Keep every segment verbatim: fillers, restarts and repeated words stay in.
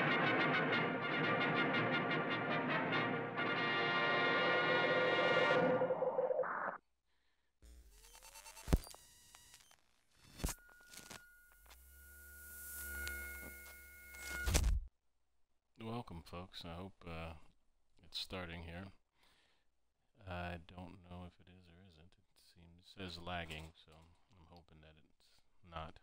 Welcome, folks. I hope uh, it's starting here. I don't know if it is or isn't. It seems it says lagging, so I'm hoping that it's not.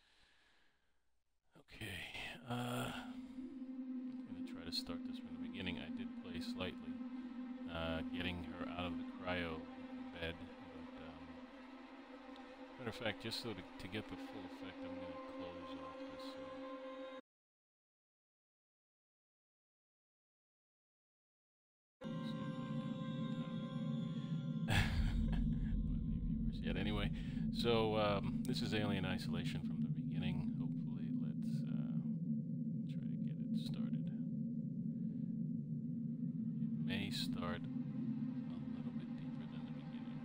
Okay, uh, I'm gonna try to start this from the beginning. I did play slightly, uh, getting her out of the cryo bed, but um, matter of fact, just so to, to get the full effect, I'm gonna close off this. Uh, Yet anyway, so um, this is Alien Isolation from the beginning. Hopefully, let's uh, try to get it started. It may start a little bit deeper than the beginning.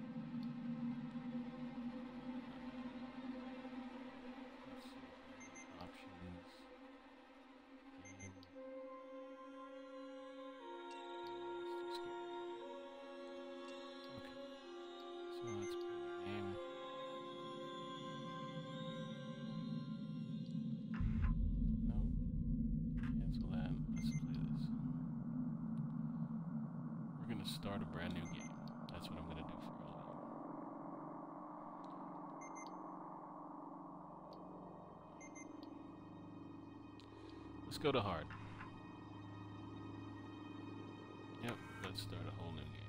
Let's see. Options. Game. Let's just keep it. Okay. So let's play the game. No. Cancel that. Let's play this. We're gonna start a brand new game. That's what I'm gonna do for all of you. Let's go to hard. Yep, let's start a whole new game.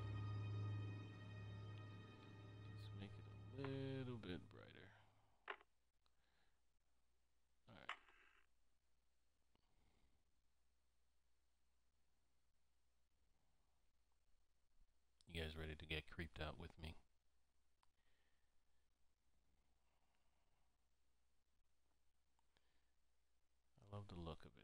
Let's make it a little bit brighter. Alright. You guys ready to get creeped out with me? I love the look of it.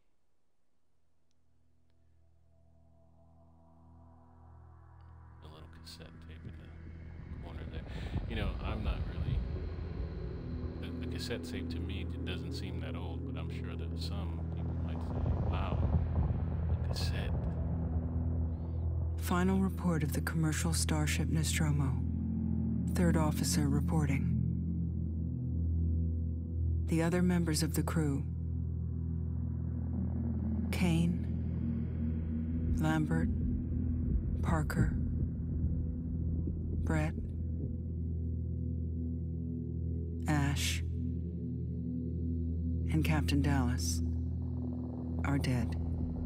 The little cassette tape in the corner there. You know, I'm not really... The, the cassette tape to me it doesn't seem that old, but I'm sure that some people might say, wow, a cassette. Final report of the commercial starship Nostromo. Third officer reporting. The other members of the crew: Kane, Lambert, Parker, Brett, Ash, and Captain Dallas are dead.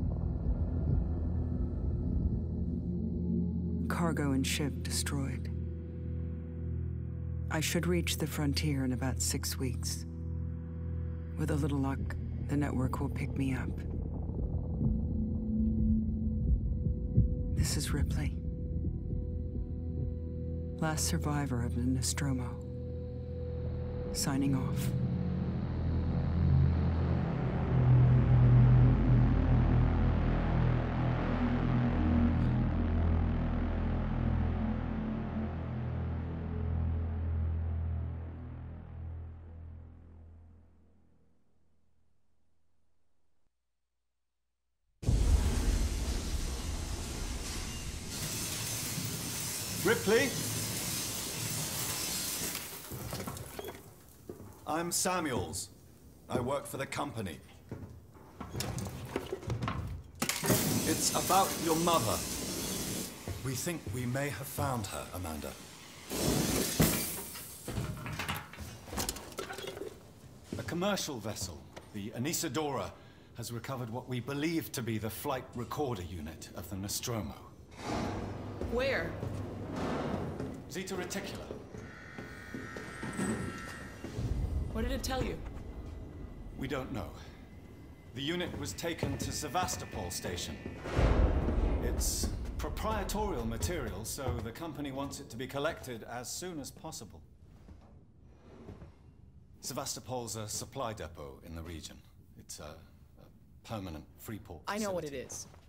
Cargo and ship destroyed. I should reach the frontier in about six weeks. With a little luck, the network will pick me up. This is Ripley. Last survivor of the Nostromo. Signing off. Ripley? I'm Samuels. I work for the company. It's about your mother. We think we may have found her, Amanda. A commercial vessel, the Anesidora, has recovered what we believe to be the flight recorder unit of the Nostromo. Where? Zeta Reticula. What did it tell you? We don't know. The unit was taken to Sevastopol Station. It's proprietorial material, so the company wants it to be collected as soon as possible. Sevastopol's a supply depot in the region. It's a, a permanent free port I know what facility. it is.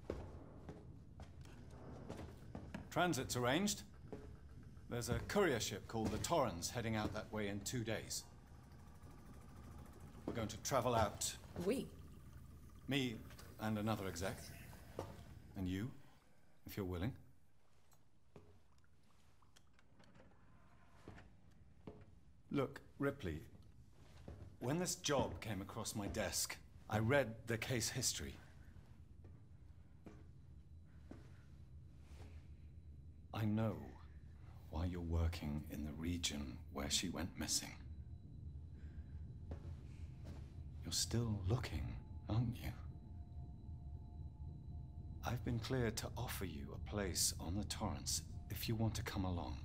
Transit's arranged. There's a courier ship called the Torrens heading out that way in two days. We're going to travel out. We? Me and another exec. And you, if you're willing. Look, Ripley, when this job came across my desk, I read the case history. I know why you're working in the region where she went missing. You're still looking, aren't you? I've been cleared to offer you a place on the Torrance if you want to come along.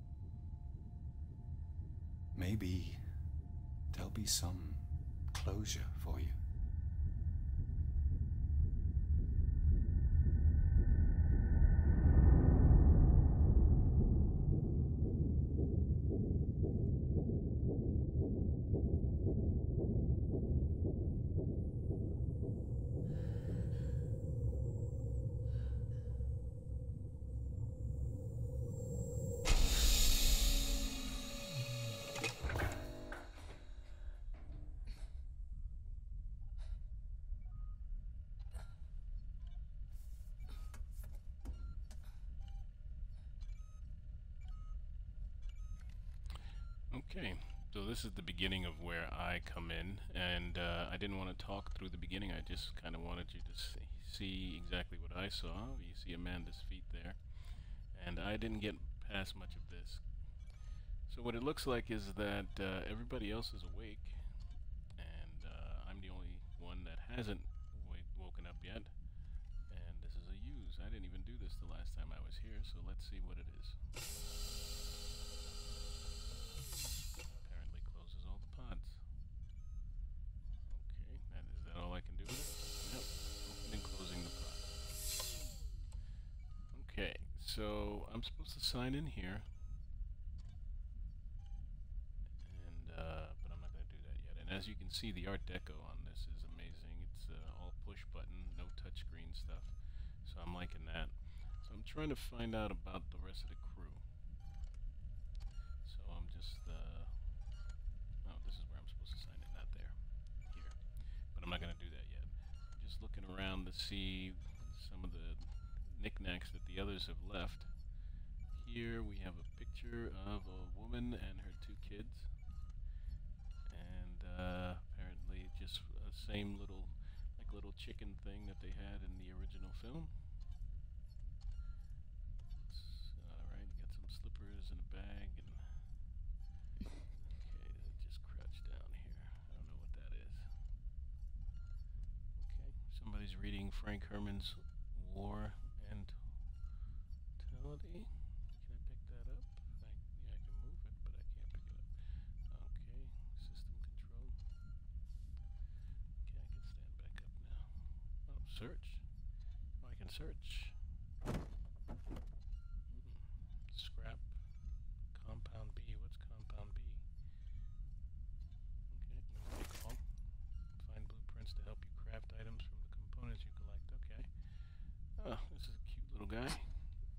Maybe there'll be some closure for you. Okay, so this is the beginning of where I come in, and uh, I didn't want to talk through the beginning. I just kind of wanted you to see, see exactly what I saw. You see Amanda's feet there, and I didn't get past much of this. So what it looks like is that uh, everybody else is awake, and uh, I'm the only one that hasn't w woken up yet, and this is a use. I didn't even do this the last time I was here, so let's see what it is. So I'm supposed to sign in here, and uh, but I'm not going to do that yet. And as you can see, the Art Deco on this is amazing. It's uh, all push button, no touchscreen stuff. So I'm liking that. So I'm trying to find out about the rest of the crew. So I'm just uh, oh, this is where I'm supposed to sign in, not there, here. But I'm not going to do that yet. I'm just looking around to see some of the knickknacks that the others have left. Here we have a picture of a woman and her two kids, and uh, apparently just a same little, like little chicken thing that they had in the original film. Alright, got some slippers and a bag, and okay, just crouch down here. I don't know what that is. Okay, somebody's reading Frank Herman's War and Totality. Can I pick that up? I, yeah, I can move it, but I can't pick it up. Okay, system control. Okay, I can stand back up now. Oh, search. Oh, I can search. Mm. Scrap. Compound B. What's compound B? Okay, nobody call. Find blueprints to help you craft items from the components you collect. Okay. Oh, this is a cute little guy. Okay,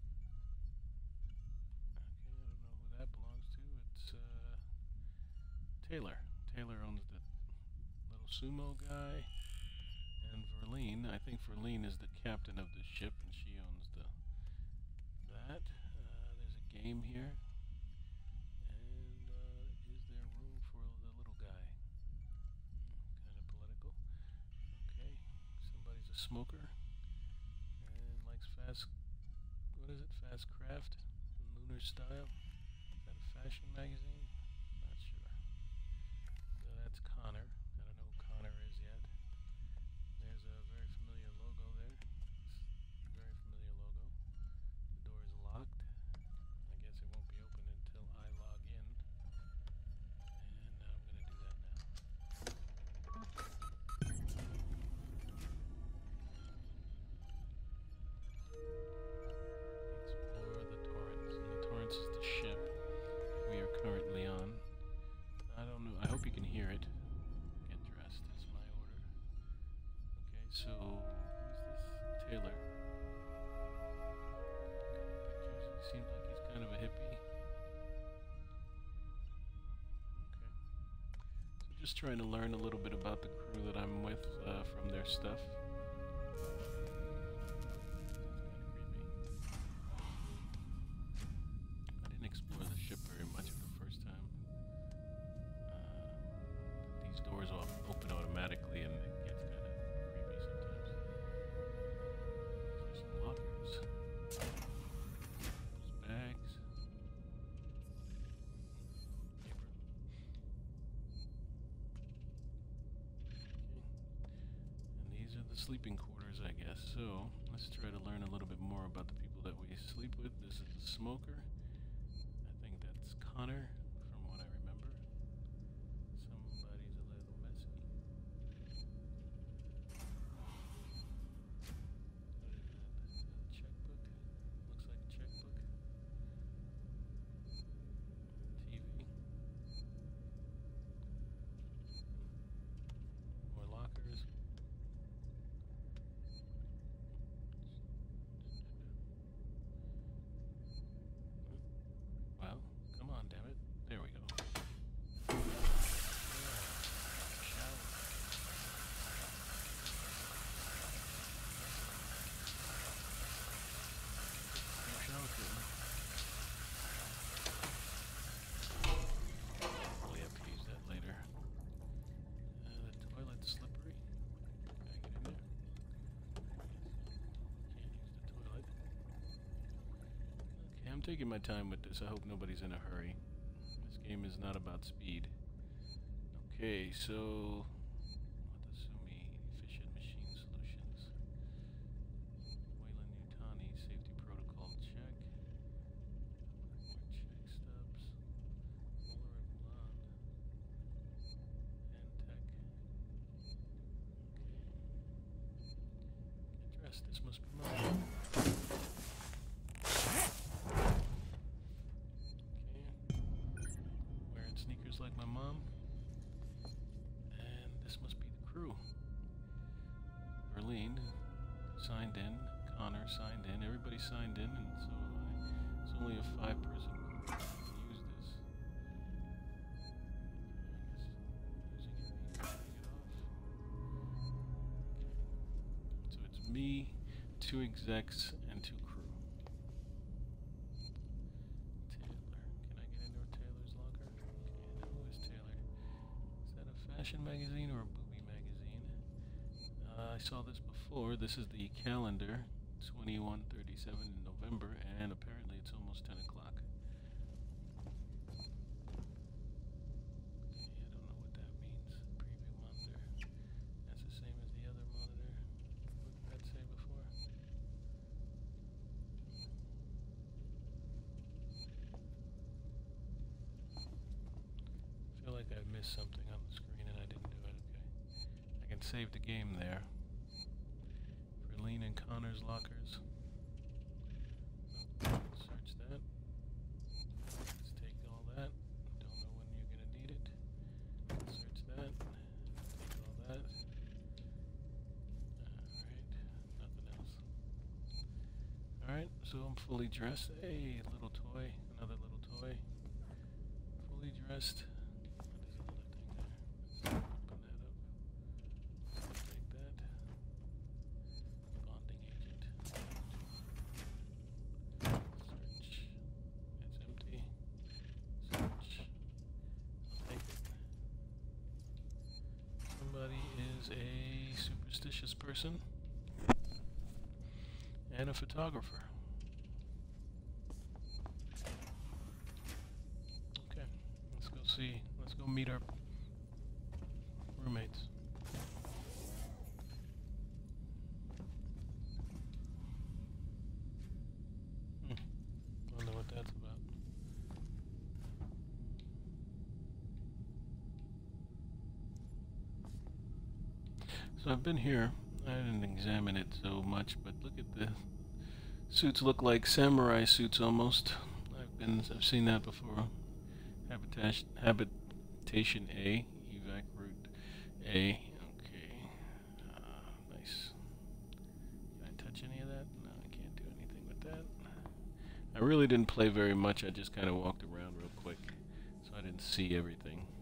I don't know who that belongs to. It's uh, Taylor. Taylor owns the little sumo guy. And Verlene, I think Verlene is the captain of the ship, and she owns the that. Uh, there's a game here. And uh, is there room for the little guy? Kind of political. Okay, somebody's a smoker. Fast, what is it? Fast Craft, Lunar Style. Is that a fashion magazine? Not sure. So that's Connor. I don't know who Connor is yet. There's a very familiar logo there. It's a very familiar logo. The door is locked. I guess it won't be open until I log in. And now I'm going to do that now. Explore the Torrance. And the Torrance is the ship we are currently on. I don't know. I hope you can hear it. Get dressed is my order. Okay, so who's this? Taylor. Pictures. He seems like he's kind of a hippie. Okay. So just trying to learn a little bit about the crew that I'm with uh, from their stuff. I didn't explore the ship very much the first time. Uh, these doors all open automatically and it gets kind of creepy sometimes. There's some lockers. There's bags. The sleeping quarters, I guess. So let's try to learn a little bit more about the people that we sleep with. This is the smoker. I think that's Connor, from what I remember. Somebody's a little messy. What is that? A checkbook? Looks like a checkbook. T V. More lockers. Well, come on, damn it. There we go. Yeah. Shower. No shower curtain. We'll have to use that later. Uh, the toilet's slippery. Can I get in there? Can't use the toilet. Okay, I'm taking my time with this. I hope nobody's in a hurry. This game is not about speed. Okay, so Watasumi Efficient Machine Solutions. Wayland Yutani Safety Protocol check. More check stubs. Muller and Milan. Antec. Okay. Get dressed. This must be mine. Sneakers like my mom. And this must be the crew. Berlin signed in. Connor signed in. Everybody signed in, and so I. It's only a five-person group that can use this. I guess using it means turning it off. Okay. So it's me, two execs, and two crew. Fashion magazine or a booby magazine? Uh, I saw this before. This is the calendar, twenty-one thirty-seven in November, and apparently it's almost ten o'clock. Okay, I don't know what that means. Preview monitor. That's the same as the other monitor. What did that say before? I feel like I missed something on the screen. Save the game there. Verlene and Connor's lockers. Search that. Let's take all that. Don't know when you're gonna need it. Search that. Take all that. Alright. Nothing else. Alright, so I'm fully dressed. Hey, little toy. Another little toy. Fully dressed. A superstitious person and a photographer. Okay, let's go see. Let's go meet our roommates. Hmm. I don't know what that's about. So I've been here. I didn't examine it so much, but look at the suits. Look like samurai suits almost. I've been, I've seen that before. Habitation, habitation A, evac route A. Okay, uh, nice. Can I touch any of that? No, I can't do anything with that. I really didn't play very much. I just kind of walked around real quick, so I didn't see everything.